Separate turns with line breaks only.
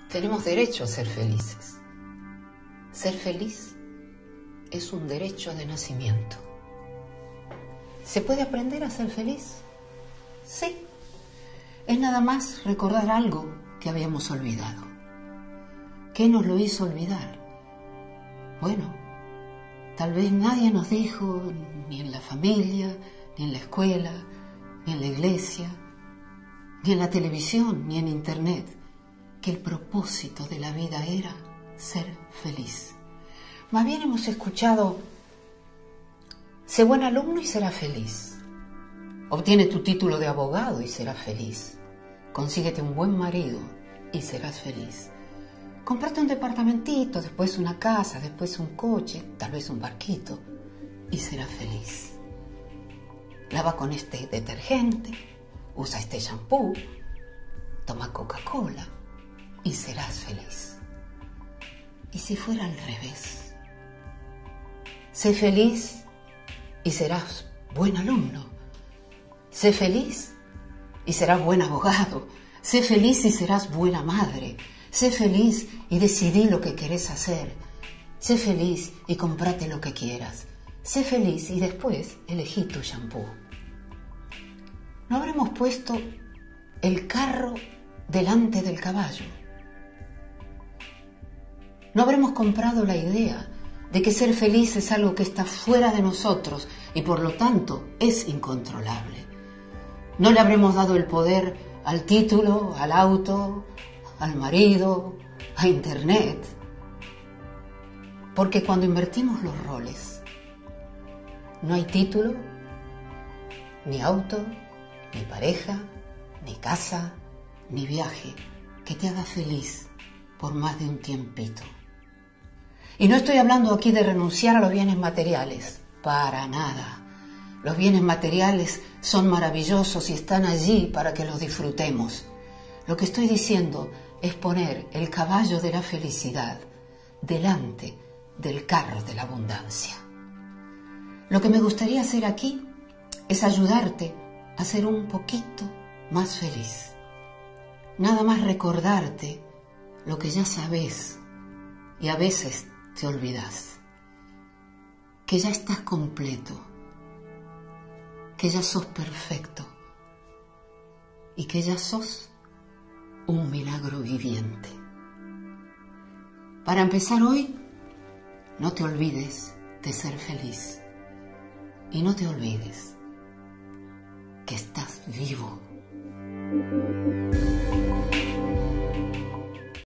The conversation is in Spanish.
Tenemos derecho a ser felices. Ser feliz es un derecho de nacimiento. ¿Se puede aprender a ser feliz? Sí. Es nada más recordar algo que habíamos olvidado. ¿Qué nos lo hizo olvidar? Bueno, tal vez nadie nos dijo, ni en la familia, ni en la escuela, ni en la iglesia, ni en la televisión, ni en internet, que el propósito de la vida era ser feliz. Más bien hemos escuchado: sé buen alumno y serás feliz. Obtiene tu título de abogado y serás feliz. Consíguete un buen marido y serás feliz. Cómprate un departamentito, después una casa, después un coche, tal vez un barquito, y serás feliz. Lava con este detergente, usa este shampoo, toma Coca-Cola y serás feliz. ¿Y si fuera al revés? Sé feliz y serás buen alumno. Sé feliz y serás buen abogado. Sé feliz y serás buena madre. Sé feliz y decidí lo que querés hacer. Sé feliz y comprate lo que quieras. Sé feliz y después elegí tu shampoo. ¿No habremos puesto el carro delante del caballo? ¿No habremos comprado la idea de que ser feliz es algo que está fuera de nosotros y por lo tanto es incontrolable? ¿No le habremos dado el poder al título, al auto, al marido, a internet? Porque cuando invertimos los roles, no hay título, ni auto, ni pareja, ni casa, ni viaje que te haga feliz por más de un tiempito. Y no estoy hablando aquí de renunciar a los bienes materiales, para nada. Los bienes materiales son maravillosos y están allí para que los disfrutemos. Lo que estoy diciendo es poner el caballo de la felicidad delante del carro de la abundancia. Lo que me gustaría hacer aquí es ayudarte a ser un poquito más feliz. Nada más recordarte lo que ya sabes y a veces te olvidas. Que ya estás completo, que ya sos perfecto y que ya sos un milagro viviente. Para empezar hoy, no te olvides de ser feliz y no te olvides que estás vivo.